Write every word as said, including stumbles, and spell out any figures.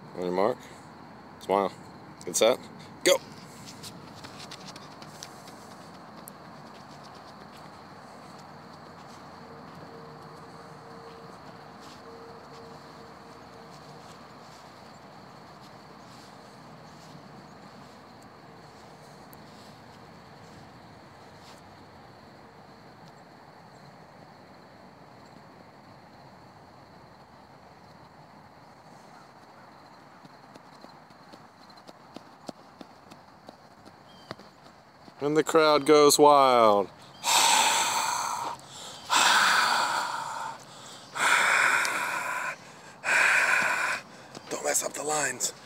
On your mark. Smile. Get set. Go! And the crowd goes wild. Don't mess up the lines.